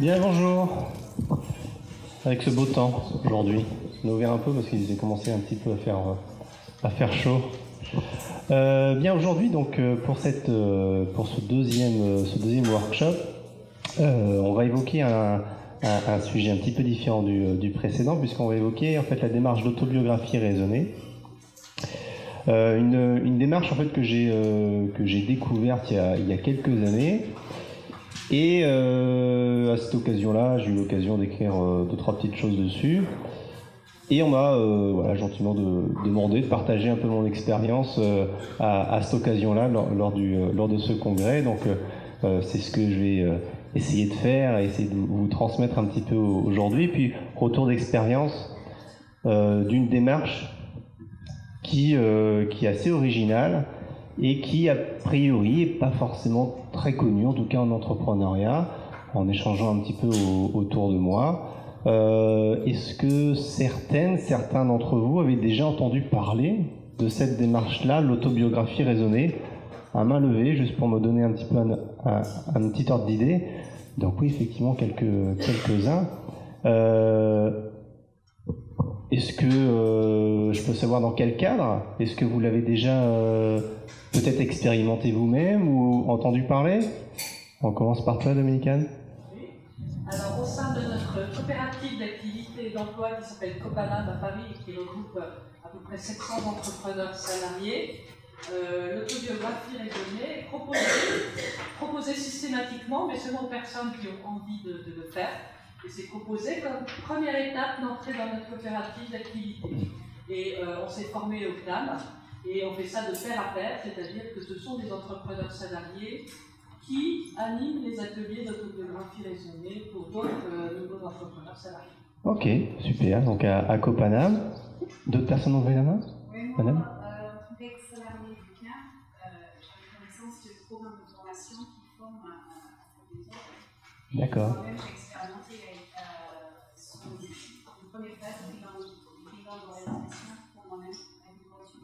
Bien, bonjour. Avec ce beau temps aujourd'hui, on a ouvert un peu parce qu'il a commencé un petit peu à faire chaud. Bien, aujourd'hui, donc pour ce deuxième workshop, on va évoquer un sujet un petit peu différent du précédent, puisqu'on va évoquer en fait la démarche d'autobiographie raisonnée. Une démarche en fait que j'ai découverte il y a quelques années. Et à cette occasion-là, j'ai eu l'occasion d'écrire 2-3 petites choses dessus. Et on m'a gentiment demandé de partager un peu mon expérience à cette occasion-là, lors de ce congrès. Donc c'est ce que je vais essayer de faire, essayer de vous transmettre un petit peu aujourd'hui. Puis retour d'expérience d'une démarche qui est assez originale, et qui, a priori, n'est pas forcément très connu, en tout cas en entrepreneuriat, en échangeant un petit peu autour de moi. Est-ce que certains d'entre vous avaient déjà entendu parler de cette démarche-là, l'autobiographie raisonnée? À main levée, juste pour me donner un petit peu un petit ordre d'idée. Donc oui, effectivement, quelques-uns. Est-ce que je peux savoir dans quel cadre? Est-ce que vous l'avez déjà peut-être expérimenté vous-même ou entendu parler? On commence par toi, Dominicane. Oui. Alors, au sein de notre coopérative d'activité et d'emploi qui s'appelle Copanam à Paris et qui regroupe à peu près 700 entrepreneurs salariés, l'autobiographie raisonnée est proposée systématiquement, mais seulement aux personnes qui ont envie de le faire. Et c'est proposé comme première étape d'entrée dans notre coopérative d'activité. Et on s'est formé au CNAM, et on fait ça de pair à pair, c'est-à-dire que ce sont des entrepreneurs salariés qui animent les ateliers d'autobiographie raisonnée pour d'autres nouveaux entrepreneurs salariés. Ok, super. Donc à Copanam, d'autres personnes ont levé la main? Oui, moi, en tant qu'ex-salarié du CNAM, j'avais connaissance du programme de formation qui forme des autres. D'accord. Moi-même, j'ai expérimenté sur une première phase de bilan d'orientation pour moi-même, avec une formation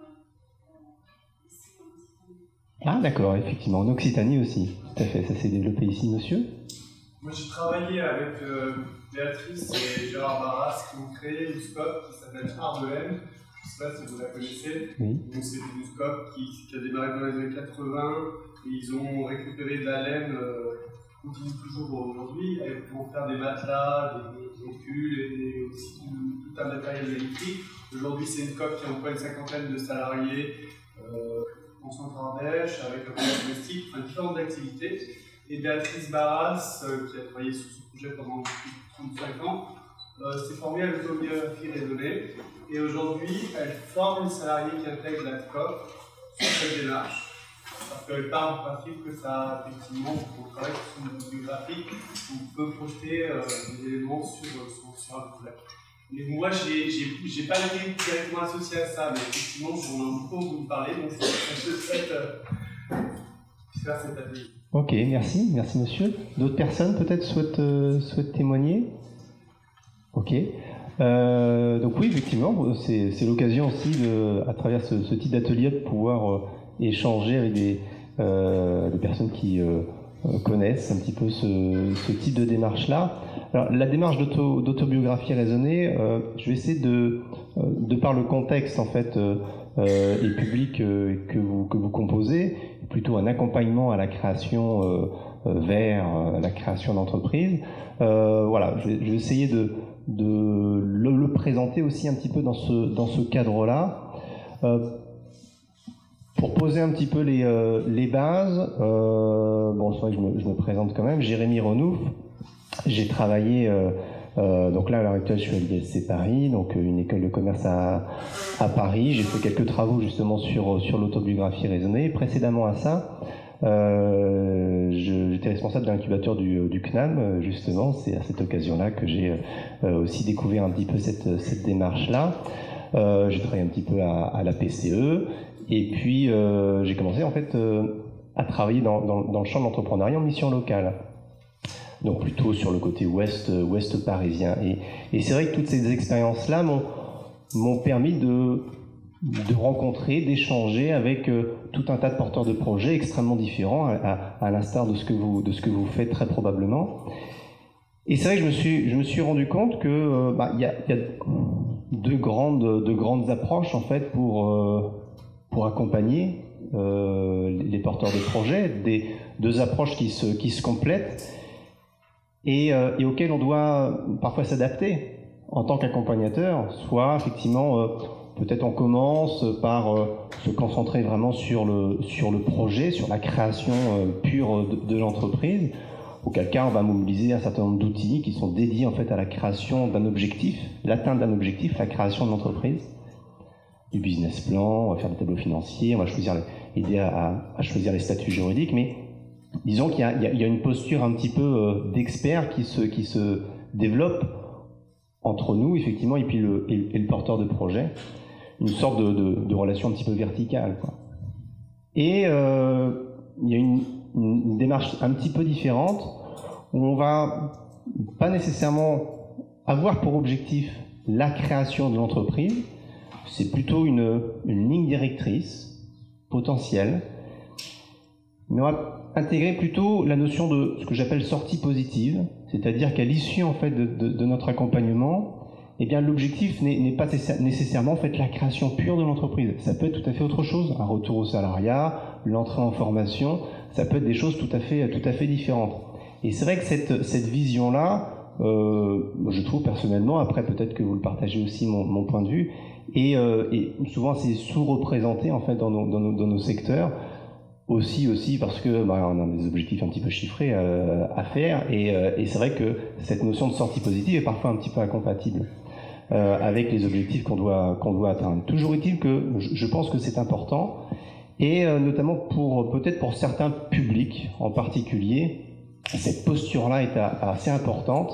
ici en Occitanie. Ah d'accord, effectivement, en Occitanie aussi. Tout à fait, ça s'est développé ici, monsieur. Moi j'ai travaillé avec Béatrice et Gérard Barras qui ont créé une scope qui s'appelle Art de M. Je ne sais pas si vous la connaissez. Oui. Donc c'est une scope qui a démarré dans les années 80 et ils ont récupéré de la laine, continue toujours aujourd'hui, pour faire des matelas, des pulls et aussi tout un matériel électrique. Aujourd'hui c'est une scope qui emploie une cinquantaine de salariés en Centre-Ardèche avec un commerce domestique, enfin différentes activités. Et Béatrice Barras, qui a travaillé sur ce projet pendant plus de 35 ans, s'est formée à l'autobiographie raisonnée. Et aujourd'hui, elle forme les salariés qui intègrent la SCOP sur cette démarche. Parce qu'elle part du principe que ça, effectivement, quand on travaille sur une autobiographie, on peut projeter des éléments sur un projet. Mais moi, j'ai pas été directement associé à ça, mais effectivement, j'en ai beaucoup entendu parler, donc je souhaite faire cet atelier. Ok, merci monsieur. D'autres personnes peut-être souhaitent témoigner? Ok. Donc oui, effectivement, c'est l'occasion aussi, à travers ce type d'atelier, de pouvoir échanger avec des personnes qui connaissent un petit peu ce type de démarche-là. Alors, la démarche d'autobiographie raisonnée, je vais essayer de par le contexte en fait et public que vous composez, plutôt un accompagnement à la création vers la création d'entreprise. Voilà, je vais essayer de le présenter aussi un petit peu dans ce cadre-là. Pour poser un petit peu les bases, bon, c'est vrai que je me présente quand même, Jérémy Renouf. J'ai travaillé, donc là à l'heure actuelle je suis à l'ISC Paris, donc une école de commerce à Paris. J'ai fait quelques travaux justement sur l'autobiographie raisonnée. Précédemment à ça, j'étais responsable de l'incubateur du CNAM, justement. C'est à cette occasion-là que j'ai aussi découvert un petit peu cette démarche-là. J'ai travaillé un petit peu à la PCE. Et puis, j'ai commencé en fait à travailler dans le champ de l'entrepreneuriat en mission locale. Donc plutôt sur le côté ouest parisien. Et c'est vrai que toutes ces expériences-là m'ont permis de rencontrer, d'échanger avec tout un tas de porteurs de projets extrêmement différents, à l'instar de ce que vous faites très probablement. Et c'est vrai que je me suis rendu compte que y a deux grandes approches en fait pour accompagner les porteurs de projets, deux approches qui se complètent et auxquelles on doit parfois s'adapter en tant qu'accompagnateur. Soit effectivement, peut-être on commence par se concentrer vraiment sur le projet, sur la création pure de l'entreprise. Auquel cas, on va mobiliser un certain nombre d'outils qui sont dédiés en fait à la création d'un objectif, l'atteinte d'un objectif, la création de l'entreprise. Du business plan, on va faire des tableaux financiers, on va aider à choisir les statuts juridiques, mais disons qu'il y a une posture un petit peu d'expert qui se développe entre nous, effectivement, et puis le porteur de projet, une sorte de relation un petit peu verticale, quoi. Et il y a une démarche un petit peu différente où on va pas nécessairement avoir pour objectif la création de l'entreprise, c'est plutôt une ligne directrice potentielle, mais on va intégrer plutôt la notion de ce que j'appelle sortie positive, c'est-à-dire qu'à l'issue en fait de notre accompagnement, eh bien l'objectif n'est pas nécessairement en fait la création pure de l'entreprise. Ça peut être tout à fait autre chose, un retour au salariat, l'entrée en formation, ça peut être des choses tout à fait différentes. Et c'est vrai que cette vision-là, je trouve personnellement, après peut-être que vous le partagez aussi mon point de vue, et souvent c'est sous-représenté en fait dans nos secteurs, aussi parce que on a des objectifs un petit peu chiffrés à faire, et c'est vrai que cette notion de sortie positive est parfois un petit peu incompatible avec les objectifs qu'on doit atteindre. Toujours est-il que je pense que c'est important, et notamment peut-être pour certains publics en particulier, cette posture-là est assez importante.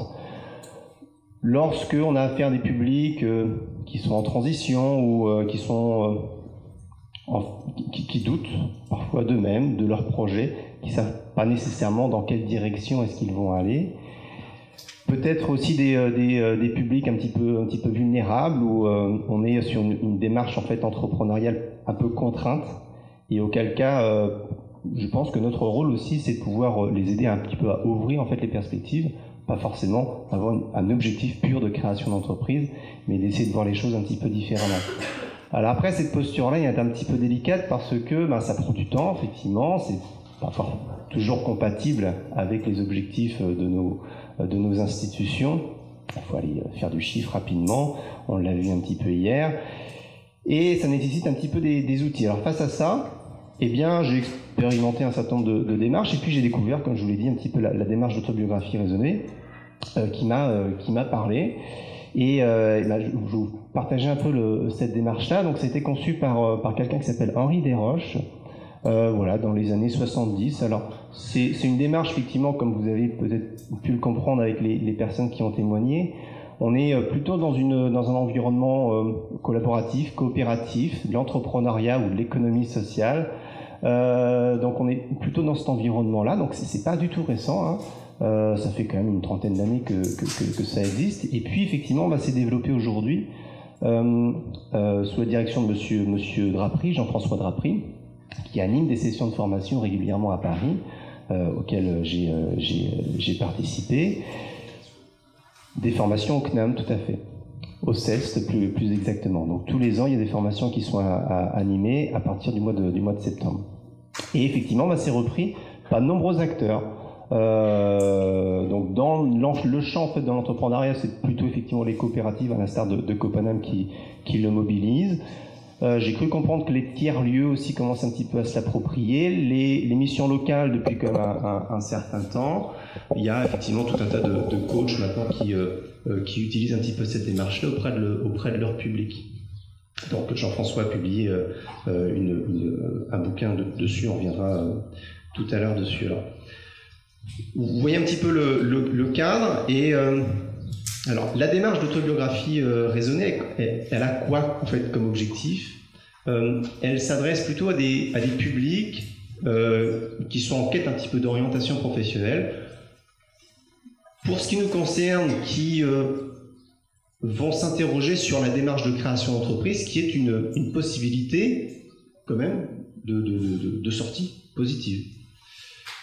Lorsqu'on a affaire à des publics qui sont en transition ou qui doutent parfois d'eux-mêmes, de leur projet, qui ne savent pas nécessairement dans quelle direction est-ce qu'ils vont aller. Peut-être aussi des publics un petit peu vulnérables où on est sur une démarche en fait entrepreneuriale un peu contrainte, et auquel cas je pense que notre rôle aussi c'est de pouvoir les aider un petit peu à ouvrir en fait les perspectives, pas forcément avoir un objectif pur de création d'entreprise, mais d'essayer de voir les choses un petit peu différemment. Alors après, cette posture-là est un petit peu délicate parce que ça prend du temps, effectivement, c'est pas toujours compatible avec les objectifs de nos institutions. Il faut aller faire du chiffre rapidement, on l'a vu un petit peu hier, et ça nécessite un petit peu des outils. Alors face à ça, eh bien, j'ai expérimenté un certain nombre de démarches, et puis j'ai découvert, comme je vous l'ai dit, un petit peu la démarche d'autobiographie raisonnée qui m'a parlé. Et je vous partageais un peu cette démarche-là. Donc, c'était conçu par quelqu'un qui s'appelle Henri Desroches, dans les années 70. Alors, c'est une démarche, effectivement, comme vous avez peut-être pu le comprendre avec les personnes qui ont témoigné. On est plutôt dans un environnement collaboratif, coopératif, de l'entrepreneuriat ou de l'économie sociale. Donc, on est plutôt dans cet environnement-là. Donc, c'est pas du tout récent, hein. Ça fait quand même une trentaine d'années que ça existe. Et puis, effectivement, c'est développé aujourd'hui sous la direction de monsieur Drapry, Jean-François Drapry, qui anime des sessions de formation régulièrement à Paris, auxquelles j'ai participé. Des formations au CNAM, tout à fait. Au CEST, plus exactement. Donc, tous les ans, il y a des formations qui sont animées à partir du mois de septembre. Et effectivement, c'est repris par de nombreux acteurs. Donc dans le champ en fait, de l'entrepreneuriat, c'est plutôt effectivement les coopératives, à l'instar de Copanam qui le mobilisent. J'ai cru comprendre que les tiers-lieux aussi commencent un petit peu à se l'approprier. Les missions locales depuis quand même un certain temps. Il y a effectivement tout un tas de coachs maintenant qui utilisent un petit peu cette démarche-là auprès de leur public. Donc Jean-François a publié un bouquin dessus, on reviendra tout à l'heure dessus. Alors, vous voyez un petit peu le cadre, et alors la démarche d'autobiographie raisonnée, elle a quoi en fait comme objectif? Elle s'adresse plutôt à des publics qui sont en quête un petit peu d'orientation professionnelle. Pour ce qui nous concerne, qui vont s'interroger sur la démarche de création d'entreprise, qui est une possibilité quand même de sortie positive.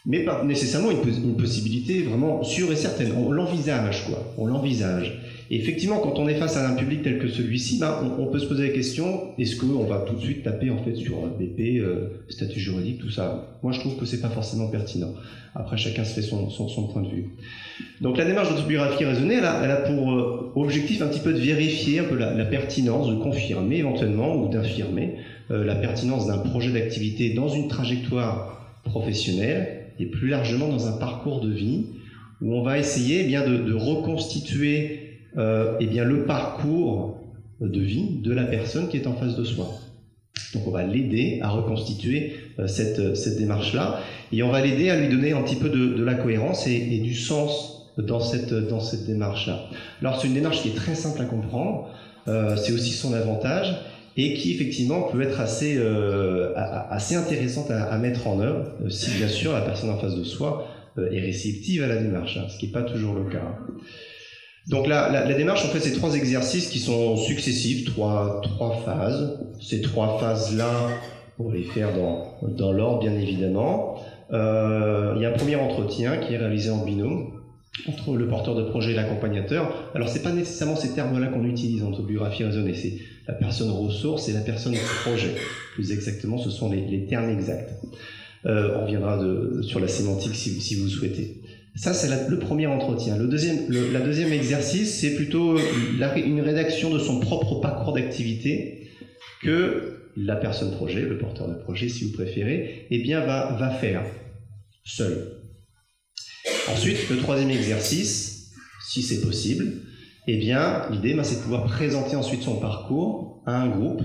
mais pas nécessairement une possibilité vraiment sûre et certaine. On l'envisage, quoi. On l'envisage. Et effectivement, quand on est face à un public tel que celui-ci, on peut se poser la question, est-ce qu'on va tout de suite taper en fait sur BP, statut juridique, tout ça? Moi, je trouve que c'est pas forcément pertinent. Après, chacun se fait son point de vue. Donc, la démarche d'autobiographie raisonnée, elle a pour objectif un petit peu de vérifier un peu la pertinence, de confirmer éventuellement ou d'infirmer la pertinence d'un projet d'activité dans une trajectoire professionnelle et plus largement dans un parcours de vie où on va essayer de reconstituer le parcours de vie de la personne qui est en face de soi. Donc on va l'aider à reconstituer cette démarche-là, et on va l'aider à lui donner un petit peu de la cohérence et du sens dans cette démarche-là. Alors c'est une démarche qui est très simple à comprendre, c'est aussi son avantage, et qui effectivement peut être assez intéressante à mettre en œuvre, si bien sûr la personne en face de soi est réceptive à la démarche, ce qui n'est pas toujours le cas. Donc la démarche, en fait, c'est 3 exercices qui sont successifs, trois phases. Ces 3 phases-là, on va les faire dans l'ordre, bien évidemment. Il y a un premier entretien qui est réalisé en binôme entre le porteur de projet et l'accompagnateur. Alors, c'est pas nécessairement ces termes-là qu'on utilise en autobiographie raisonnée, c'est la personne ressource et la personne projet. Plus exactement, ce sont les termes exacts. On reviendra sur la sémantique si vous souhaitez. Ça, c'est le premier entretien. La deuxième exercice, c'est plutôt une rédaction de son propre parcours d'activité que la personne projet, le porteur de projet, si vous préférez, va faire seul. Ensuite, le troisième exercice, si c'est possible, l'idée, c'est de pouvoir présenter ensuite son parcours à un groupe,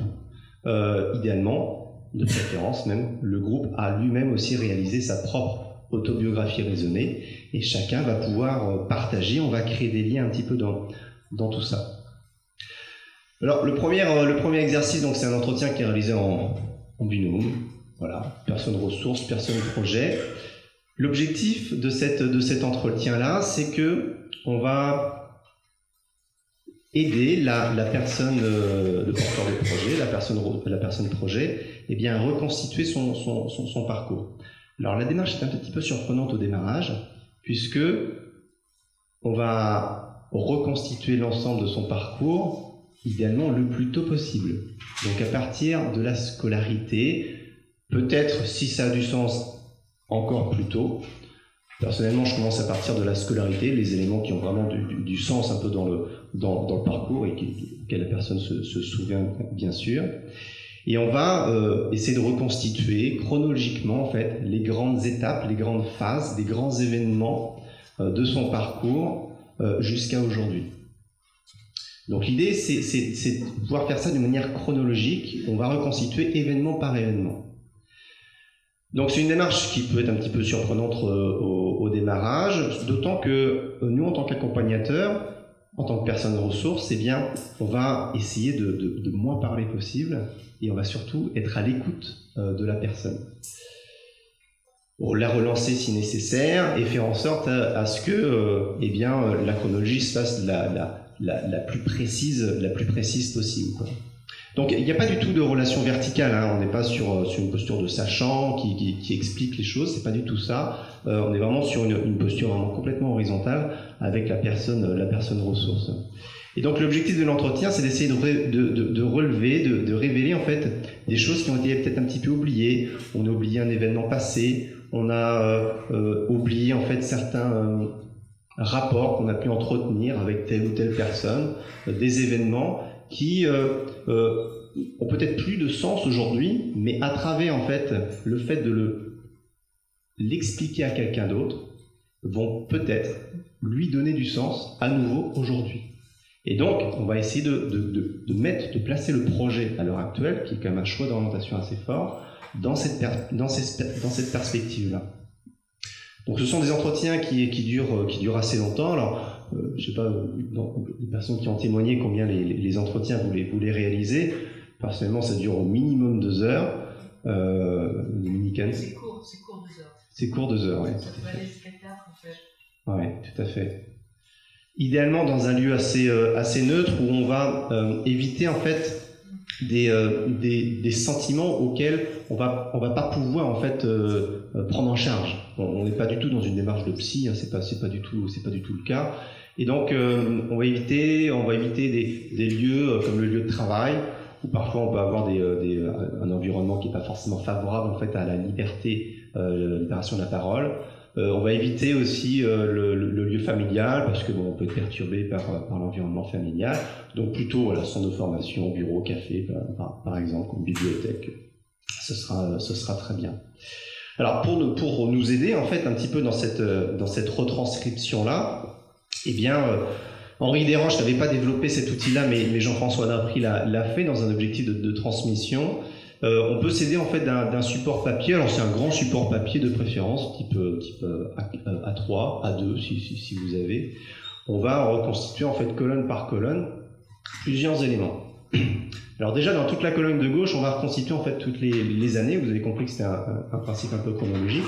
idéalement, de préférence même, le groupe a lui-même aussi réalisé sa propre autobiographie raisonnée, et chacun va pouvoir partager, on va créer des liens un petit peu dans tout ça. Alors le premier exercice, donc c'est un entretien qui est réalisé en binôme, voilà, personne ressource, personne projet. L'objectif de cet entretien-là, c'est que on va aider la personne, le porteur de projet, la personne projet, à reconstituer son parcours. Alors la démarche est un petit peu surprenante au démarrage, puisque on va reconstituer l'ensemble de son parcours, idéalement le plus tôt possible. Donc à partir de la scolarité, peut-être si ça a du sens, encore plus tôt. Personnellement, je commence à partir de la scolarité, les éléments qui ont vraiment du sens un peu dans le parcours et auxquels la personne se souvient bien sûr. Et on va essayer de reconstituer chronologiquement en fait les grandes étapes, les grandes phases, les grands événements de son parcours jusqu'à aujourd'hui. Donc l'idée c'est de pouvoir faire ça de manière chronologique. On va reconstituer événement par événement. Donc c'est une démarche qui peut être un petit peu surprenante au démarrage, d'autant que nous en tant qu'accompagnateurs, en tant que personne ressource, on va essayer de moins parler possible et on va surtout être à l'écoute de la personne. Pour la relancer si nécessaire et faire en sorte à ce que la chronologie se fasse la plus précise possible, quoi. Donc il n'y a pas du tout de relation verticale, hein. On n'est pas sur une posture de sachant qui explique les choses, c'est pas du tout ça. On est vraiment sur une posture vraiment complètement horizontale avec la personne ressource. Et donc l'objectif de l'entretien, c'est d'essayer de relever, de révéler en fait des choses qui ont été peut-être un petit peu oubliées. On a oublié un événement passé, on a oublié en fait certains rapports qu'on a pu entretenir avec telle ou telle personne, des événements qui ont peut-être plus de sens aujourd'hui, mais à travers en fait le fait de l'expliquer à quelqu'un d'autre, vont peut-être lui donner du sens à nouveau aujourd'hui. Et donc, on va essayer de placer le projet à l'heure actuelle, qui est quand même un choix d'orientation assez fort, dans cette perspective-là. Donc, ce sont des entretiens qui durent assez longtemps. Alors, je sais pas, les personnes qui ont témoigné combien les entretiens vous les réalisez. Personnellement, ça dure au minimum 2 heures. C'est court 2 heures. C'est court 2 heures, oui. Ça peut aller jusqu'à 4 en fait. Oui, tout à fait. Idéalement dans un lieu assez neutre où on va éviter en fait des sentiments auxquels on va pas pouvoir en fait prendre en charge. On n'est pas du tout dans une démarche de psy, hein, c'est pas du tout le cas. Et donc on va éviter des lieux comme le lieu de travail, où parfois on peut avoir un environnement qui n'est pas forcément favorable en fait à la liberté, libération de la parole. On va éviter aussi le lieu familial, parce que bon, on peut être perturbé par l'environnement familial. Donc plutôt voilà, centre de formation, bureau, café, par exemple, ou bibliothèque. Ce sera très bien. Alors pour nous aider en fait un petit peu dans cette retranscription là, eh bien Henri Desranges n'avait pas développé cet outil-là, mais Jean-François Dampry l'a fait dans un objectif de transmission. On peut s'aider en fait d'un support papier. Alors c'est un grand support papier de préférence, type A3, A2 si vous avez. On va reconstituer en fait colonne par colonne plusieurs éléments. Alors déjà dans toute la colonne de gauche, on va reconstituer en fait toutes les années. Vous avez compris que c'était un principe un peu chronologique.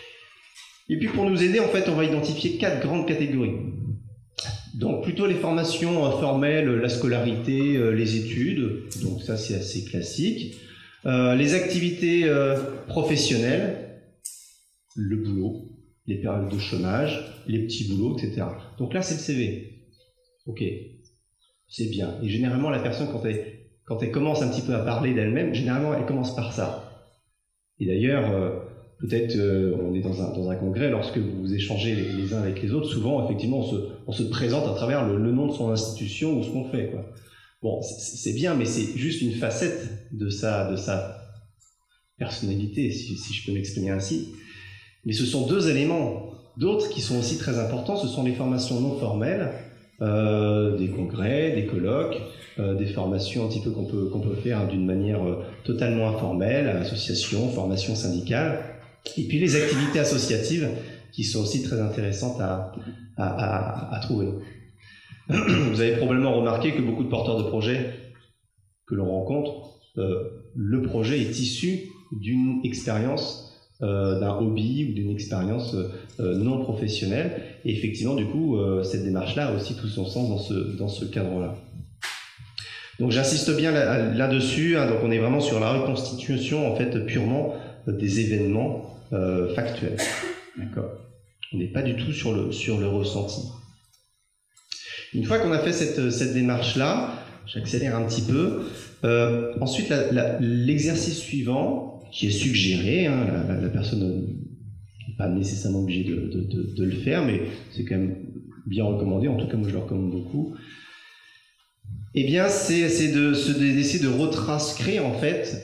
Et puis pour nous aider en fait, on va identifier 4 grandes catégories. Donc plutôt les formations formelles, la scolarité, les études. Donc ça c'est assez classique. Les activités professionnelles, le boulot, les périodes de chômage, les petits boulots, etc. Donc là, c'est le CV. Ok, c'est bien. Et généralement, la personne, quand elle commence un petit peu à parler d'elle-même, généralement, elle commence par ça. Et d'ailleurs, peut-être on est dans un congrès, lorsque vous échangez les uns avec les autres, souvent, effectivement, on se présente à travers le nom de son institution ou ce qu'on fait, quoi. Bon, c'est bien, mais c'est juste une facette de sa personnalité, si je peux m'exprimer ainsi. Mais ce sont 2 éléments. D'autres qui sont aussi très importants, ce sont les formations non formelles, des congrès, des colloques, des formations un petit peu qu'on peut faire d'une manière totalement informelle, association, formation syndicale, et puis les activités associatives qui sont aussi très intéressantes à trouver. Vous avez probablement remarqué que beaucoup de porteurs de projets que l'on rencontre, le projet est issu d'une expérience, d'un hobby ou d'une expérience non professionnelle. Et effectivement, du coup, cette démarche-là a aussi tout son sens dans ce cadre-là. Donc j'insiste bien là-dessus, hein, donc on est vraiment sur la reconstitution en fait purement des événements factuels. D'accord ? On n'est pas du tout sur le ressenti. Une fois qu'on a fait cette démarche-là, j'accélère un petit peu. Ensuite, l'exercice suivant, qui est suggéré, hein, la personne n'est pas nécessairement obligée de le faire, mais c'est quand même bien recommandé, en tout cas moi je le recommande beaucoup. Eh bien, c'est d'essayer de retranscrire en fait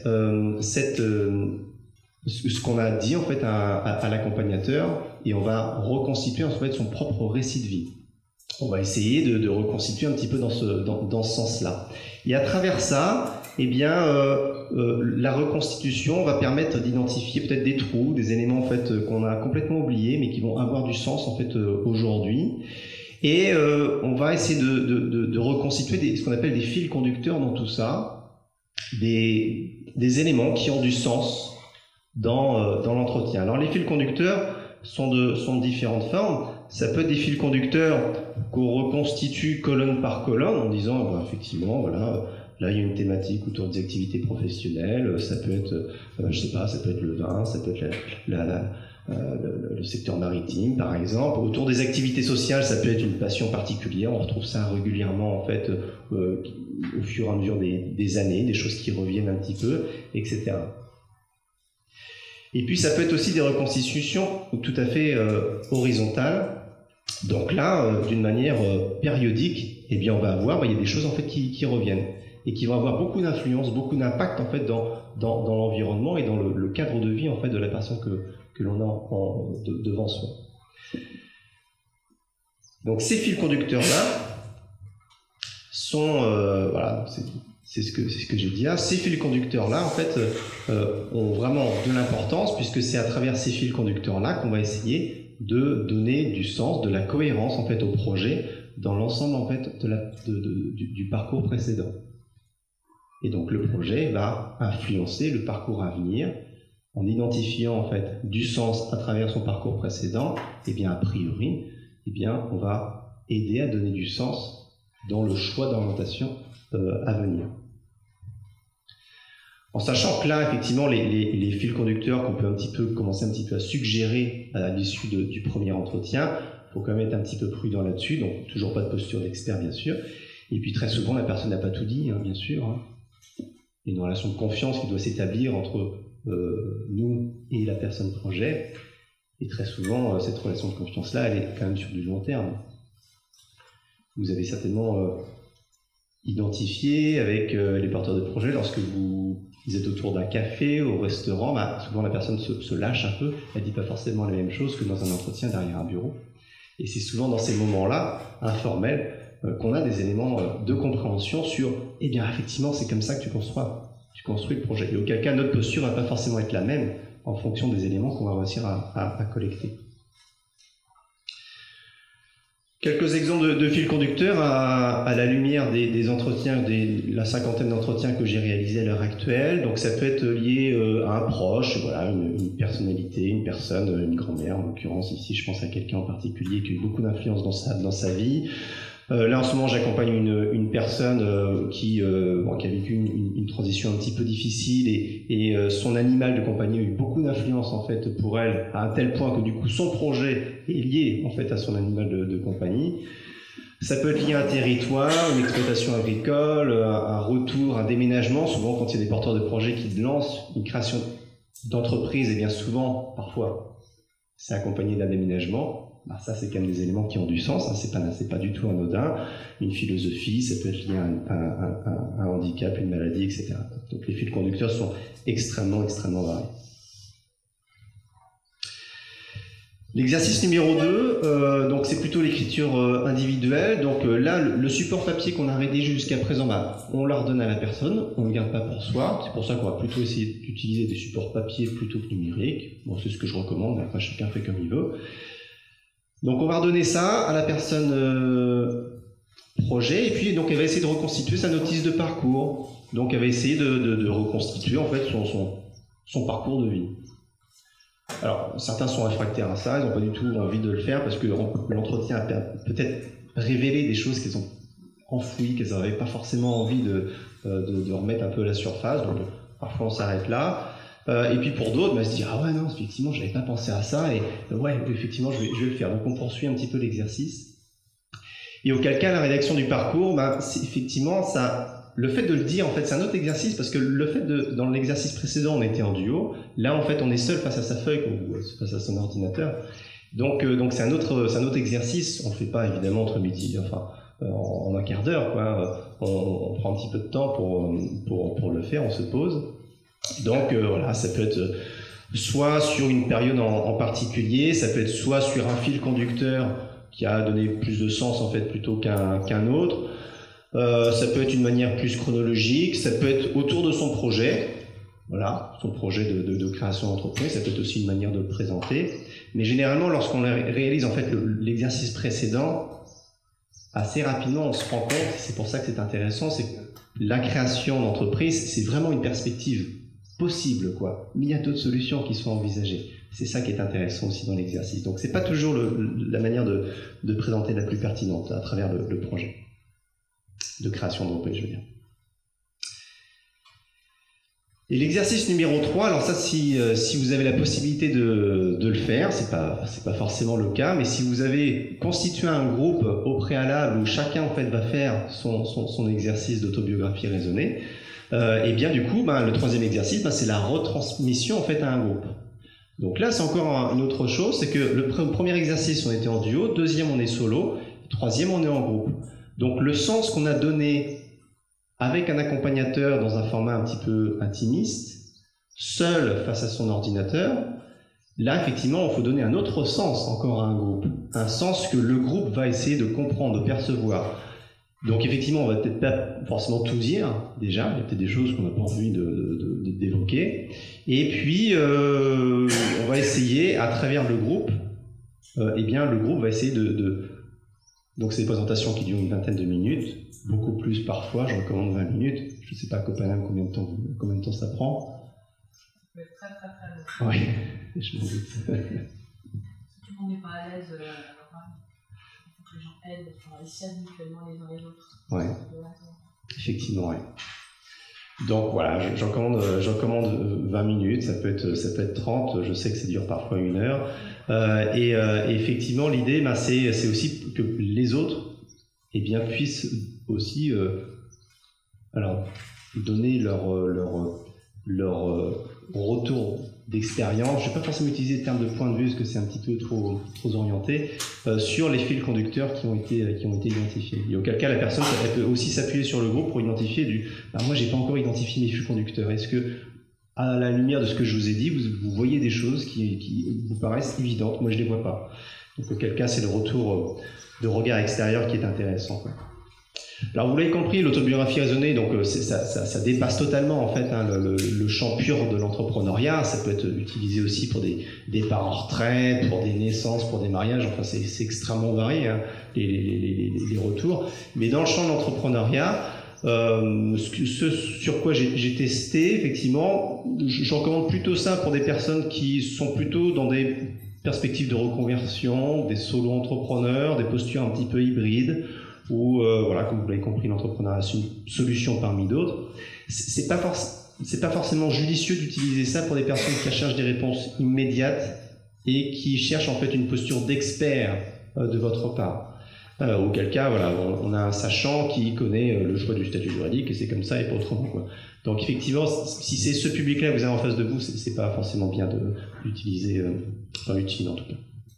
ce qu'on a dit en fait à l'accompagnateur, et on va reconstituer en fait son propre récit de vie. On va essayer de reconstituer un petit peu dans ce sens-là. Et à travers ça, eh bien, la reconstitution va permettre d'identifier peut-être des trous, des éléments en fait qu'on a complètement oubliés, mais qui vont avoir du sens en fait aujourd'hui. Et on va essayer de reconstituer ce qu'on appelle des fils conducteurs dans tout ça, des éléments qui ont du sens dans l'entretien. Alors les fils conducteurs sont de différentes formes. Ça peut être des fils conducteurs qu'on reconstitue colonne par colonne en disant ben, effectivement voilà, là il y a une thématique autour des activités professionnelles, ça peut être je sais pas, ça peut être le vin, ça peut être le secteur maritime par exemple. Autour des activités sociales, ça peut être une passion particulière, on retrouve ça régulièrement en fait au fur et à mesure des années, des choses qui reviennent un petit peu, etc. Et puis ça peut être aussi des reconstitutions tout à fait horizontales. Donc là, d'une manière périodique, eh bien on va avoir, il y a des choses en fait qui reviennent et qui vont avoir beaucoup d'influence, beaucoup d'impact en fait dans l'environnement et dans le cadre de vie en fait de la personne que l'on a devant soi. Donc ces fils conducteurs là sont voilà, c'est ce que j'ai dit là. Ces fils conducteurs là en fait ont vraiment de l'importance, puisque c'est à travers ces fils conducteurs là qu'on va essayer de donner du sens, de la cohérence en fait au projet dans l'ensemble en fait du parcours précédent. Et donc le projet va influencer le parcours à venir en identifiant en fait du sens à travers son parcours précédent. Et bien a priori, eh bien on va aider à donner du sens dans le choix d'orientation à venir. En sachant que là, effectivement, les fils conducteurs qu'on peut commencer un petit peu à suggérer à l'issue du premier entretien, il faut quand même être un petit peu prudent là-dessus, donc toujours pas de posture d'expert, bien sûr. Et puis très souvent, la personne n'a pas tout dit, hein, bien sûr. Hein. Il y a une relation de confiance qui doit s'établir entre nous et la personne projet. Et très souvent, cette relation de confiance-là, elle est quand même sur du long terme. Vous avez certainement identifié avec les porteurs de projet, lorsque vous êtes autour d'un café, au restaurant, souvent la personne se lâche un peu, elle ne dit pas forcément les mêmes choses que dans un entretien derrière un bureau. Et c'est souvent dans ces moments-là, informels, qu'on a des éléments de compréhension sur « eh bien, effectivement, c'est comme ça que tu construis le projet ». Et auquel cas, notre posture ne va pas forcément être la même en fonction des éléments qu'on va réussir à collecter. Quelques exemples de fils conducteurs à la lumière des entretiens, la cinquantaine d'entretiens que j'ai réalisés à l'heure actuelle. Donc ça peut être lié à un proche, voilà, une personnalité, une personne, une grand-mère en l'occurrence. Ici, je pense à quelqu'un en particulier qui a eu beaucoup d'influence dans sa vie. Là, en ce moment, j'accompagne une personne qui a vécu une transition un petit peu difficile et son animal de compagnie a eu beaucoup d'influence en fait pour elle, à un tel point que du coup son projet est lié en fait à son animal de compagnie. Ça peut être lié à un territoire, une exploitation agricole, un retour, un déménagement. Souvent, quand il y a des porteurs de projets qui lancent une création d'entreprise, et bien souvent, parfois, c'est accompagné d'un déménagement. Ça, c'est quand même des éléments qui ont du sens, hein. C'est pas du tout anodin. Une philosophie, ça peut être lié à un handicap, une maladie, etc. Donc les fils conducteurs sont extrêmement variés. L'exercice numéro 2, donc c'est plutôt l'écriture individuelle. Donc là, le support papier qu'on a rédigé jusqu'à présent, on le redonne à la personne, on ne le garde pas pour soi. C'est pour ça qu'on va plutôt essayer d'utiliser des supports papier plutôt que numériques. Bon, c'est ce que je recommande, après chacun fait comme il veut. Donc on va redonner ça à la personne projet, et puis donc elle va essayer de reconstituer sa notice de parcours. Donc elle va essayer de reconstituer en fait son parcours de vie. Alors certains sont réfractaires à ça, ils n'ont pas du tout envie de le faire parce que l'entretien a peut-être révélé des choses qu'elles ont enfouies, qu'elles n'avaient pas forcément envie de remettre un peu à la surface. Donc parfois on s'arrête là. Et puis pour d'autres, se dire « Ah ouais, non, effectivement, je n'avais pas pensé à ça, et ouais, effectivement, je vais le faire. » Donc on poursuit un petit peu l'exercice. Et auquel cas, la rédaction du parcours, c'est effectivement, le fait de le dire, en fait, c'est un autre exercice, parce que le fait dans l'exercice précédent, on était en duo. Là, en fait, on est seul face à sa feuille, ou face à son ordinateur. Donc c'est un autre exercice. On ne le fait pas, évidemment, entre midi, en un quart d'heure, quoi. On prend un petit peu de temps pour le faire, on se pose. Donc voilà, ça peut être soit sur une période en particulier, ça peut être soit sur un fil conducteur qui a donné plus de sens en fait plutôt qu'un autre. Ça peut être une manière plus chronologique, ça peut être autour de son projet, voilà, son projet de création d'entreprise, ça peut être aussi une manière de le présenter. Mais généralement, lorsqu'on réalise en fait l'exercice précédent, assez rapidement on se rend compte, c'est pour ça que c'est intéressant, c'est que la création d'entreprise, c'est vraiment une perspective possible, quoi. Mais il y a d'autres solutions qui sont envisagées. C'est ça qui est intéressant aussi dans l'exercice. Donc c'est pas toujours la manière de présenter la plus pertinente à travers le projet de création d'entreprise, je veux dire. Et l'exercice numéro 3, alors ça, si vous avez la possibilité de le faire, c'est pas forcément le cas, mais si vous avez constitué un groupe au préalable où chacun en fait va faire son exercice d'autobiographie raisonnée, et bien du coup, le troisième exercice, c'est la retransmission en fait à un groupe. Donc là, c'est encore une autre chose, c'est que le premier exercice, on était en duo, deuxième, on est solo, troisième, on est en groupe. Donc le sens qu'on a donné avec un accompagnateur dans un format un petit peu intimiste, seul face à son ordinateur, là, effectivement, il faut donner un autre sens encore à un groupe. Un sens que le groupe va essayer de comprendre, de percevoir. Donc effectivement, on va peut-être pas forcément tout dire, déjà, il y a peut-être des choses qu'on n'a pas envie d'évoquer. Et puis, on va essayer, à travers le groupe, le groupe va essayer donc c'est des présentations qui durent une vingtaine de minutes, beaucoup plus parfois, je recommande 20 minutes. Je ne sais pas à Copenhague combien de temps ça prend. Ça peut être très long. Oui, je m'en doute. Si tout le monde n'est pas à l'aise, il faut que les gens aident, ils s'aident mutuellement les uns les autres. Oui, effectivement, oui. Donc voilà, j'en commande 20 minutes, ça peut être 30, je sais que ça dure parfois 1 heure. Et effectivement, l'idée, c'est aussi que les autres puissent aussi donner leur retour d'expérience. Je ne vais pas forcément utiliser le terme de point de vue parce que c'est un petit peu trop orienté sur les fils conducteurs qui ont été identifiés. Et auquel cas la personne elle peut aussi s'appuyer sur le groupe pour identifier moi j'ai pas encore identifié mes fils conducteurs. Est-ce que à la lumière de ce que je vous ai dit, vous voyez des choses qui vous paraissent évidentes, moi je les vois pas. Donc auquel cas c'est le retour de regard extérieur qui est intéressant, quoi. Alors vous l'avez compris, l'autobiographie raisonnée, donc ça dépasse totalement en fait le champ pur de l'entrepreneuriat. Ça peut être utilisé aussi pour des départs en retraite, pour des naissances, pour des mariages. Enfin, c'est extrêmement varié les retours. Mais dans le champ de l'entrepreneuriat, ce sur quoi j'ai testé, effectivement, je recommande plutôt ça pour des personnes qui sont plutôt dans des perspectives de reconversion, des solo-entrepreneurs, des postures un petit peu hybrides. Ou comme vous l'avez compris, l'entrepreneuriat c'est une solution parmi d'autres. C'est pas forcément judicieux d'utiliser ça pour des personnes qui cherchent des réponses immédiates et qui cherchent en fait une posture d'expert de votre part. Auquel cas, on a un sachant qui connaît le choix du statut juridique et c'est comme ça et pas autrement, quoi. Donc effectivement, si c'est ce public-là que vous avez en face de vous, c'est pas forcément bien d'utiliser, utile en tout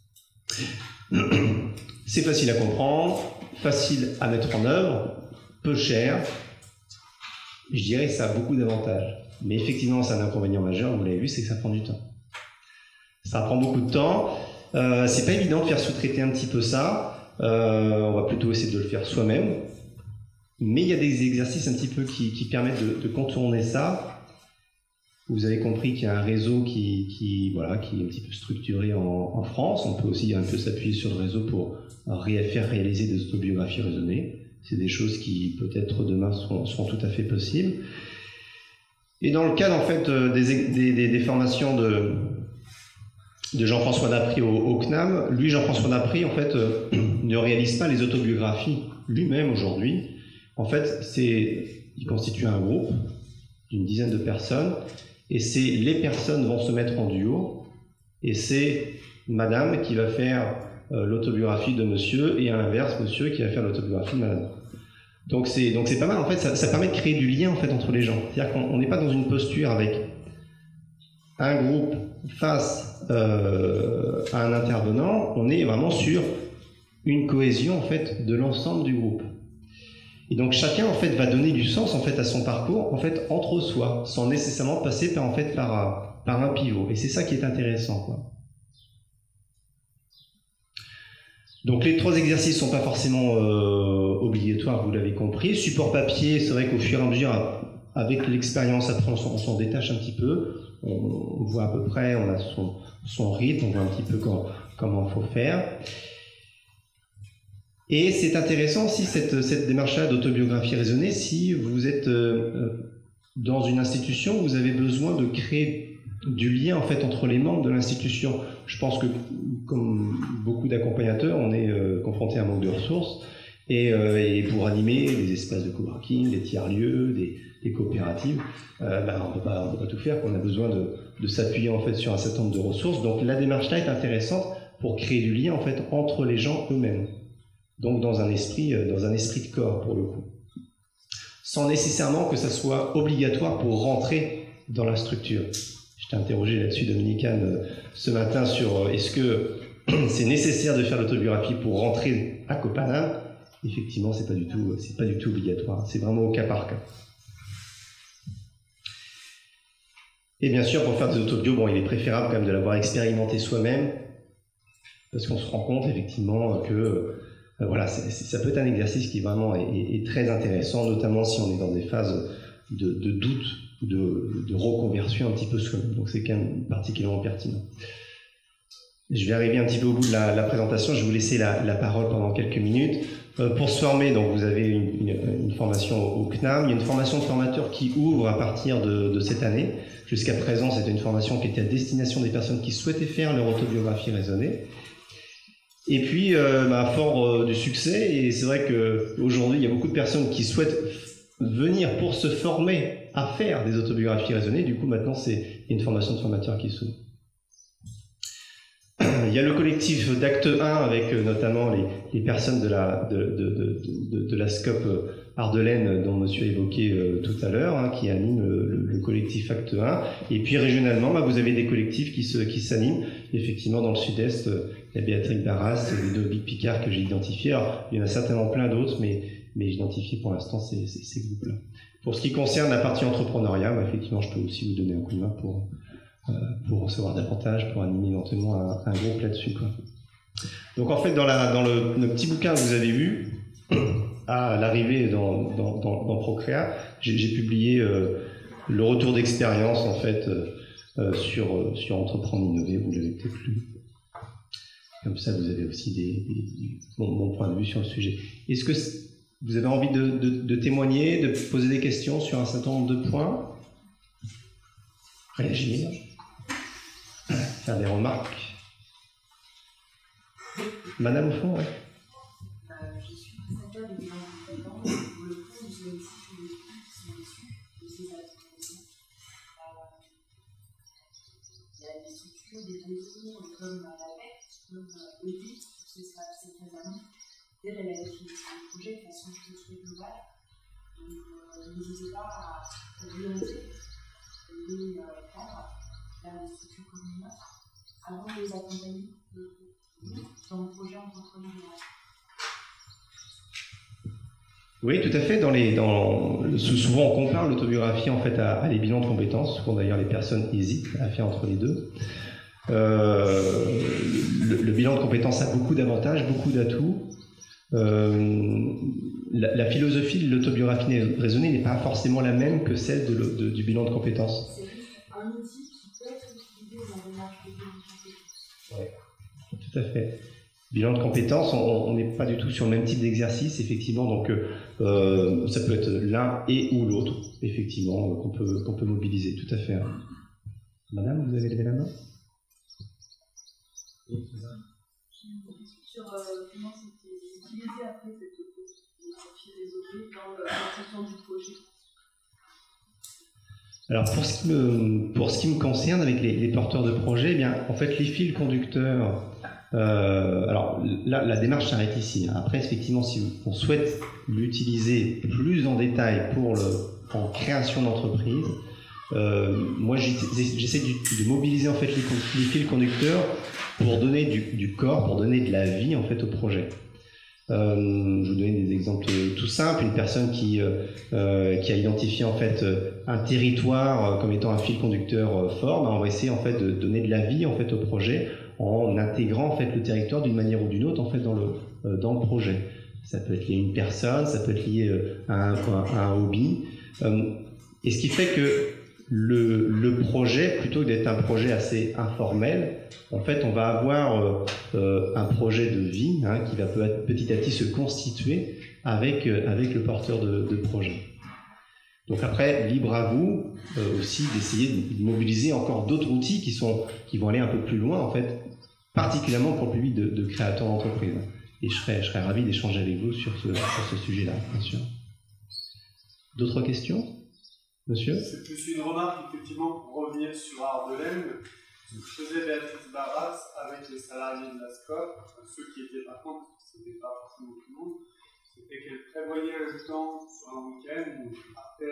cas. C'est facile à comprendre, facile à mettre en œuvre, peu cher. Je dirais que ça a beaucoup d'avantages. Mais effectivement, c'est un inconvénient majeur, vous l'avez vu, c'est que ça prend du temps. Ça prend beaucoup de temps. C'est pas évident de faire sous-traiter un petit peu ça. On va plutôt essayer de le faire soi-même. Mais il y a des exercices un petit peu qui permettent de contourner ça. Vous avez compris qu'il y a un réseau qui est un petit peu structuré en France. On peut aussi un peu s'appuyer sur le réseau pour faire réaliser des autobiographies raisonnées. C'est des choses qui peut-être demain seront tout à fait possibles. Et dans le cadre en fait des formations de Jean-François Dapry au CNAM, lui Jean-François Dapry en fait ne réalise pas les autobiographies lui-même aujourd'hui. En fait, il constitue un groupe d'une dizaine de personnes. Et les personnes vont se mettre en duo, et c'est madame qui va faire l'autobiographie de monsieur, et à l'inverse, monsieur qui va faire l'autobiographie de madame. Donc c'est pas mal, en fait, ça permet de créer du lien en fait entre les gens. C'est-à-dire qu'on n'est pas dans une posture avec un groupe face à un intervenant, on est vraiment sur une cohésion en fait de l'ensemble du groupe. Et donc chacun en fait va donner du sens en fait à son parcours en fait entre soi, sans nécessairement passer par un pivot. Et c'est ça qui est intéressant, quoi. Donc les 3 exercices sont pas forcément obligatoires, vous l'avez compris. Support papier, c'est vrai qu'au fur et à mesure, avec l'expérience, après on s'en détache un petit peu. On voit à peu près, on a son rythme, on voit un petit peu comment il faut faire. Et c'est intéressant aussi cette démarche-là d'autobiographie raisonnée si vous êtes dans une institution où vous avez besoin de créer du lien en fait entre les membres de l'institution. Je pense que comme beaucoup d'accompagnateurs, on est confronté à un manque de ressources et pour animer des espaces de coworking, des tiers-lieux, des coopératives, on peut pas tout faire. On a besoin de s'appuyer en fait sur un certain nombre de ressources. Donc la démarche-là est intéressante pour créer du lien en fait entre les gens eux-mêmes. Donc dans un esprit de corps pour le coup, sans nécessairement que ça soit obligatoire pour rentrer dans la structure. Je t'ai interrogé là-dessus, Dominique Anne, ce matin sur est-ce que c'est nécessaire de faire l'autobiographie pour rentrer à Copanam. Effectivement, c'est pas du tout obligatoire. C'est vraiment au cas par cas. Et bien sûr, pour faire des autobios, il est préférable quand même de l'avoir expérimenté soi-même, parce qu'on se rend compte effectivement que ça peut être un exercice qui vraiment est très intéressant, notamment si on est dans des phases de doute, de reconversion un petit peu soi-même. Donc c'est quand même particulièrement pertinent. Je vais arriver un petit peu au bout de la présentation. Je vais vous laisser la parole pendant quelques minutes. Pour se former, donc vous avez une formation au CNAM. Il y a une formation de formateur qui ouvre à partir de cette année. Jusqu'à présent, c'était une formation qui était à destination des personnes qui souhaitaient faire leur autobiographie raisonnée. Et puis, fort du succès, et c'est vrai qu'aujourd'hui, il y a beaucoup de personnes qui souhaitent venir pour se former à faire des autobiographies raisonnées. Du coup, maintenant, c'est une formation de formateur qui s'ouvre. Il y a le collectif d'Acte 1 avec notamment les personnes de la SCOP Ardelaine dont monsieur a évoqué tout à l'heure, hein, qui anime le collectif Acte 1. Et puis régionalement, vous avez des collectifs qui s'animent. Effectivement, dans le sud-est, il y a Béatrice Barras, Ludovic Picard que j'ai identifié. Alors, il y en a certainement plein d'autres, mais j'ai identifié pour l'instant ces groupes-là. Pour ce qui concerne la partie entrepreneuriat, effectivement, je peux aussi vous donner un coup de main pour recevoir davantage, pour animer éventuellement un groupe là-dessus, quoi. Donc en fait, dans le petit bouquin que vous avez vu, à l'arrivée dans Procréa, j'ai publié le retour d'expérience en fait sur Entreprendre Innover. Vous l'avez peut-être lu. Comme ça, vous avez aussi mon point de vue sur le sujet. Est-ce que vous avez envie de témoigner, de poser des questions sur un certain nombre de points? Réagir, faire des remarques. Madame au fond, ouais. Je suis prestataire de bilan de compétences. Pour le coup, j'ai aussi tous les études qui sont issues de ces activités. Il y a des structures, des réseaux comme la PEC, comme EDIT, c'est très amont. Elle a la définition du projet de façon très globale. Donc, n'hésitez pas à orienter les cadres vers des structures communes avant de les accompagner dans le projet entrepreneurial. Oui, tout à fait. Souvent, on compare l'autobiographie en fait à les bilans de compétences. Souvent, d'ailleurs, les personnes hésitent à faire entre les deux. Le bilan de compétences a beaucoup d'avantages, beaucoup d'atouts. La philosophie de l'autobiographie raisonnée n'est pas forcément la même que celle du bilan de compétences. C'est un outil qui peut être utilisé dans une démarche de bilan de compétences. Oui, tout à fait. Bilan de compétences, on n'est pas du tout sur le même type d'exercice, effectivement, donc ça peut être l'un et ou l'autre, effectivement, qu'on peut mobiliser, tout à fait. Madame, vous avez levé la main? Sur comment c'était utilisé après cette profil réseauté dans la construction du projet. Alors pour ce qui me concerne avec les porteurs de projet, eh bien en fait les fils conducteurs, alors là la démarche s'arrête ici. Après effectivement si on souhaite l'utiliser plus en détail en création d'entreprise, moi j'essaie de mobiliser en fait les fils conducteurs pour donner du corps, pour donner de la vie en fait au projet. Je vais vous donner des exemples tout simples. Une personne qui a identifié en fait un territoire comme étant un fil conducteur fort, on va essayer en fait de donner de la vie en fait au projet en intégrant en fait le territoire d'une manière ou d'une autre en fait dans le projet. Ça peut être lié à une personne, ça peut être lié à un hobby. Et ce qui fait que le projet, plutôt que d'être un projet assez informel, en fait, on va avoir un projet de vie qui va petit à petit se constituer avec le porteur de projet. Donc après, libre à vous aussi d'essayer de mobiliser encore d'autres outils qui vont aller un peu plus loin, en fait, particulièrement pour le public de créateurs d'entreprise. Et je serais ravi d'échanger avec vous sur ce sujet-là, bien sûr. D'autres questions ? Monsieur ? C'est plus une remarque, effectivement, pour revenir sur Ardelaine. Ce que faisait Béatrice Barras avec les salariés de la SCOP, ceux qui étaient par contre, ce n'était pas forcément tout le monde, c'était qu'elle prévoyait un temps sur un week-end où après,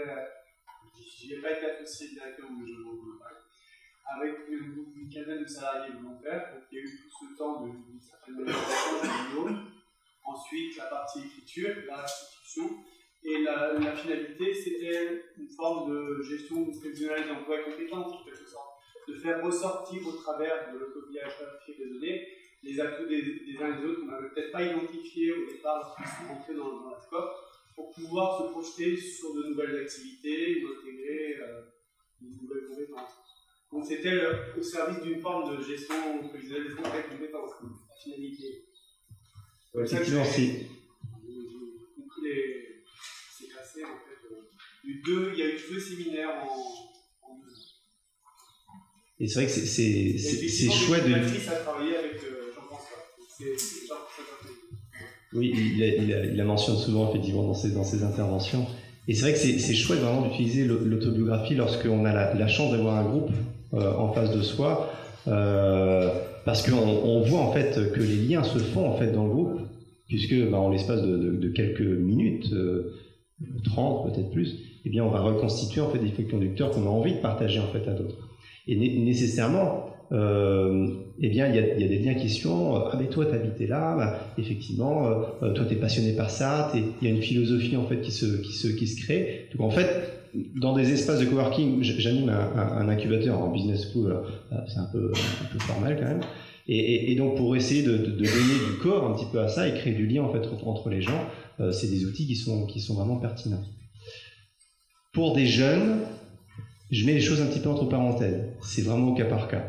j'y ai pas été associé directement, mais je m'en veux pas, avec une quinzaine de salariés volontaires. Donc il y a eu tout ce temps d'une certaine manifestation de binôme. Ensuite, la partie écriture, la restitution. Et la finalité, c'était une forme de gestion prévisionnelle d'emploi et compétences, en quelque sorte. De faire ressortir au travers de l'autobiographie raisonnée les atouts des uns et des autres qu'on n'avait peut-être pas identifiés au départ lorsqu'ils sont rentrés dans la SCOP, pour pouvoir se projeter sur de nouvelles activités ou intégrer de nouvelles compétences. Donc c'était au service d'une forme de gestion prévisionnelle des compétences, la finalité. Effectivement, c'est... C'est passé en fait. Il y a eu 2 séminaires en 2 ans. Et c'est vrai que c'est chouette de. L'actrice a travaillé avec Jean-François. C'est Jean-François. Oui, il la mentionne souvent effectivement dans ses interventions. Et c'est vrai que c'est chouette vraiment d'utiliser l'autobiographie lorsqu'on a la chance d'avoir un groupe en face de soi, parce qu'on voit en fait que les liens se font en fait dans le groupe, puisque en l'espace de quelques minutes, 30 peut-être plus, eh bien on va reconstituer en fait des fils conducteurs qu'on a envie de partager en fait à d'autres. Et nécessairement, eh bien il y a des liens qui se font. Ah mais toi t'habitais là, effectivement, toi t'es passionné par ça, il y a une philosophie en fait qui se crée. Donc en fait, dans des espaces de coworking, j'anime un incubateur en business school, c'est un peu formel quand même. Et donc pour essayer de donner du corps un petit peu à ça et créer du lien en fait entre les gens, c'est des outils qui sont vraiment pertinents. Pour des jeunes, je mets les choses un petit peu entre parenthèses. C'est vraiment au cas par cas.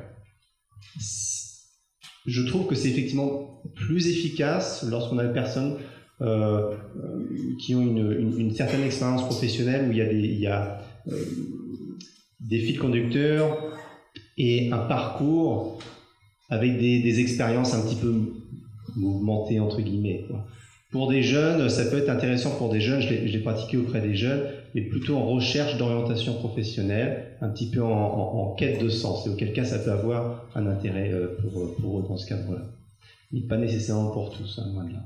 Je trouve que c'est effectivement plus efficace lorsqu'on a des personnes qui ont une certaine expérience professionnelle où il y a des fils conducteurs et un parcours avec des expériences un petit peu mouvementées entre guillemets, quoi. Pour des jeunes, ça peut être intéressant pour des jeunes, je l'ai pratiqué auprès des jeunes, mais plutôt en recherche d'orientation professionnelle, un petit peu en quête de sens, et auquel cas ça peut avoir un intérêt pour eux dans ce cadre-là. Mais pas nécessairement pour tous, hein, loin de là.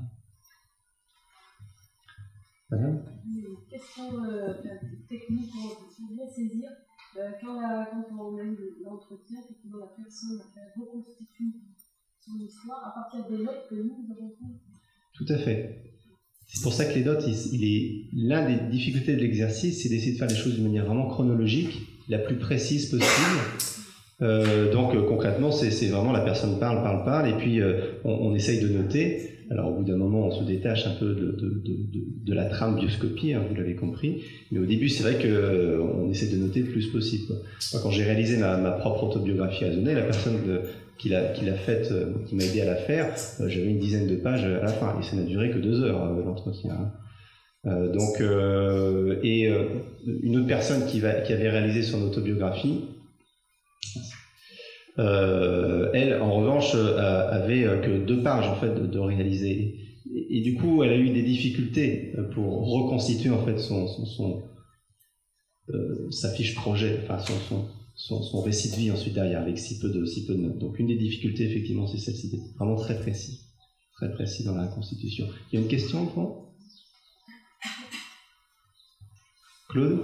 Une question technique pour bien saisir. Quand on a eu l'entretien, effectivement, la personne reconstitue son histoire à partir des notes que nous avons faites. Tout à fait. C'est pour ça que les notes, l'un des difficultés de l'exercice, c'est d'essayer de faire les choses d'une manière vraiment chronologique, la plus précise possible. Donc concrètement, c'est vraiment la personne parle, et puis on essaye de noter. Alors au bout d'un moment, on se détache un peu de la trame bioscopie, hein, vous l'avez compris. Mais au début, c'est vrai qu'on essaie de noter le plus possible, quoi. Moi, quand j'ai réalisé ma propre autobiographie raisonnée, la personne qui l'a faite, qui m'a aidé à la faire, j'avais une dizaine de pages à la fin, et ça n'a duré que 2 heures l'entretien. Hein. Une autre personne qui avait réalisé son autobiographie, elle, en revanche, avait que 2 pages en fait de réaliser, et du coup, elle a eu des difficultés pour reconstituer en fait sa fiche projet, enfin son récit de vie ensuite derrière, avec si peu de notes. Donc une des difficultés, effectivement, c'est celle-ci, d'être vraiment très précis dans la reconstitution. Il y a une question, Franck ? Claude ?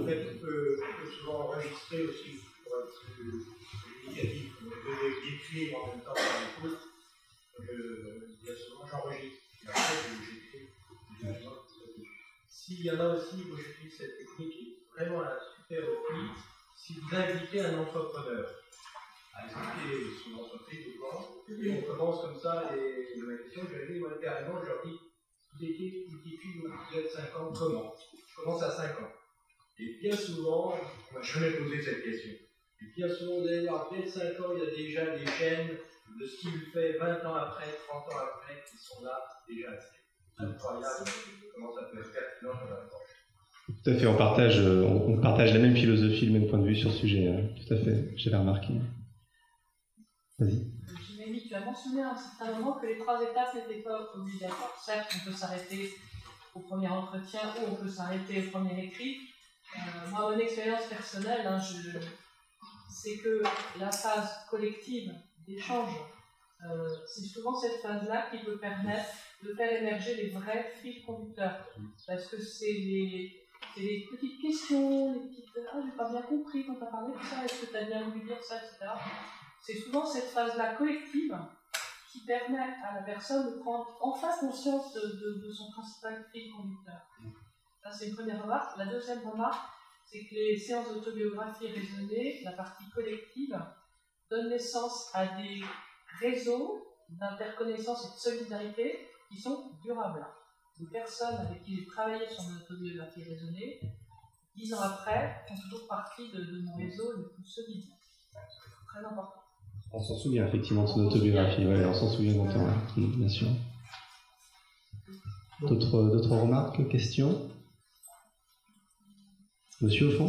En fait, on peut souvent enregistrer aussi pour être plus communicatif, d'écrire en même temps qu'on écoute. Il y a souvent j'enregistre, et après j'écris. S'il y en a aussi, moi j'utilise cette technique qui est vraiment un super outil. Si vous invitez un entrepreneur à expliquer son entreprise devant, et on commence comme ça, et ma question, je dis, moi carrément, je leur dis, vous êtes 5 ans, comment ? Je commence à 5 ans. Et bien souvent, on ne m'a jamais posé cette question. Et bien souvent, après 5 ans, il y a déjà des gènes de ce qu'il fait 20 ans après, 30 ans après, qui sont là, déjà inscrits. C'est incroyable comment ça peut être pertinent dans l'approche. Tout à fait, on partage la même philosophie, le même point de vue sur ce sujet. Hein. Tout à fait, j'avais remarqué. Vas-y. Jérémy, tu as mentionné à un certain moment que les 3 étapes n'étaient pas obligatoires. Certes, on peut s'arrêter au premier entretien ou on peut s'arrêter au premier écrit. Moi, mon expérience personnelle, hein, c'est que la phase collective d'échange, c'est souvent cette phase-là qui peut permettre de faire émerger les vrais fils conducteurs. Parce que c'est les petites questions, les petites « Ah, j'ai pas bien compris quand tu as parlé de ça, est-ce que tu as bien voulu dire ça, etc. » C'est souvent cette phase-là collective qui permet à la personne de prendre enfin conscience de son principal fil conducteur. Ça, c'est une première remarque. La deuxième remarque, c'est que les séances d'autobiographie raisonnée, la partie collective, donnent naissance à des réseaux d'interconnaissance et de solidarité qui sont durables. Les personnes avec qui j'ai travaillé sur mon autobiographie raisonnée, 10 ans après, font toujours partie de mon réseau le plus solide. C'est très important. On s'en souvient effectivement de son autobiographie, ouais, on s'en souvient longtemps, ouais. Bien sûr. D'autres remarques, questions ? Monsieur au fond ?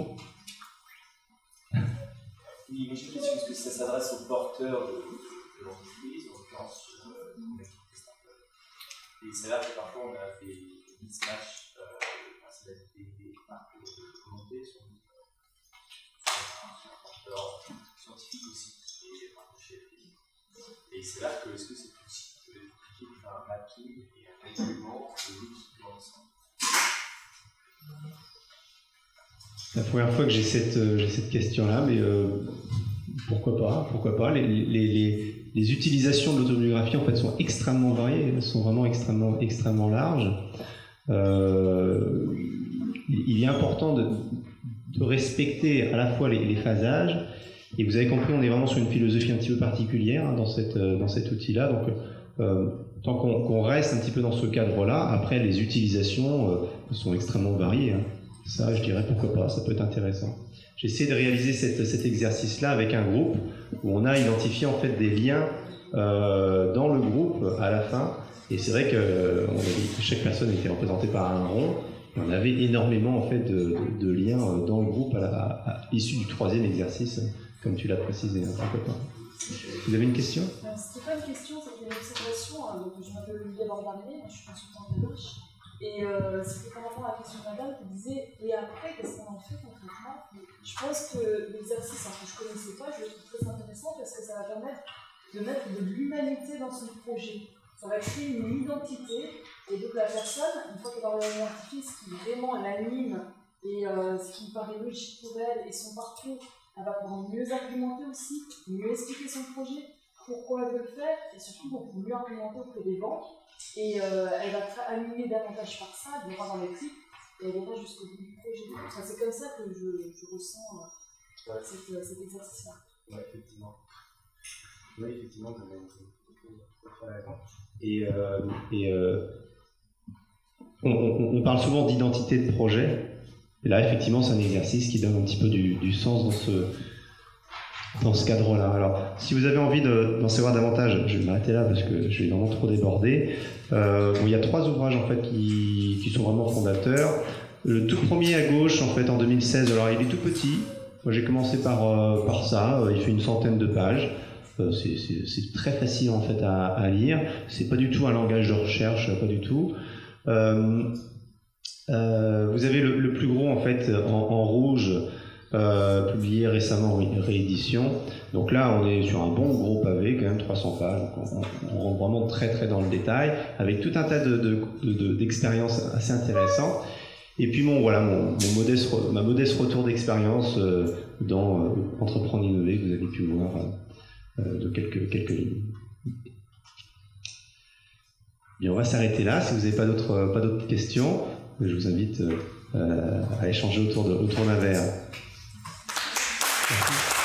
Oui, moi j'ai une question, est-ce que ça s'adresse aux porteurs de l'entreprise, en l'occurrence et il s'avère que parfois on a des mismatchs de personnalités, des marques, monter sur un porteur scientifique aussi, et rapproché. Et c'est là que est-ce que c'est possible de faire un mapping et un calculement de l'outil ensemble. C'est la première fois que j'ai cette question-là, mais pourquoi pas. Les utilisations de l'autobiographie en fait sont extrêmement variées, elles sont vraiment extrêmement larges. Il est important de respecter à la fois les phasages, et vous avez compris, on est vraiment sur une philosophie un petit peu particulière hein, dans cet outil-là, donc tant qu'on reste un petit peu dans ce cadre-là, après les utilisations sont extrêmement variées. Hein. Ça, je dirais pourquoi pas, ça peut être intéressant. J'ai essayé de réaliser cet exercice-là avec un groupe où on a identifié en fait des liens dans le groupe à la fin. Et c'est vrai que chaque personne était représentée par un rond. Et on avait énormément en fait de liens dans le groupe à l'issue du troisième exercice, comme tu l'as précisé, hein, pourquoi pas. Vous avez une question? C'était pas une question, c'était une observation. Donc je m'appelle Olivier Borbarnier, je suis consultante de gauche. Et c'était par rapport à la question de madame qui disait « Et après, qu'est-ce qu'on en fait concrètement ?» Je pense que l'exercice que je ne connaissais pas, je le trouve très intéressant parce que ça va permettre de mettre de l'humanité dans son projet. Ça va créer une identité, et donc la personne, une fois qu'elle aura identifié ce qui vraiment l'anime et ce qui me paraît logique pour elle et son parcours, elle va pouvoir mieux argumenter aussi, mieux expliquer son projet, pourquoi elle veut le faire, et surtout pour mieux argumenter auprès des banques. Et elle va être animée davantage par ça, elle verra dans les clips, et elle verra jusqu'au bout du projet. Enfin, c'est comme ça que je ressens cet exercice-là. Oui, effectivement. Oui, effectivement, vous avez très raison. Et on parle souvent d'identité de projet. Et là, effectivement, c'est un exercice qui donne un petit peu du sens dans ce cadre-là. Alors, si vous avez envie d'en savoir davantage, je vais m'arrêter là parce que je vais vraiment trop déborder. Il y a 3 ouvrages en fait qui sont vraiment fondateurs. Le tout premier à gauche, en fait, en 2016, alors il est tout petit. Moi, j'ai commencé par ça. Il fait une centaine de pages. C'est très facile en fait à lire. C'est pas du tout un langage de recherche, pas du tout. Vous avez le plus gros en fait en rouge. Publié récemment en réédition. Donc là, on est sur un bon gros pavé, quand même 300 pages. Donc on rentre vraiment très très dans le détail, avec tout un tas d'expériences assez intéressantes. Et puis ma modeste retour d'expérience dans Entreprendre Innover, que vous avez pu voir de quelques lignes. Bien, on va s'arrêter là. Si vous n'avez pas d'autres questions, je vous invite à échanger autour d'un verre. Merci.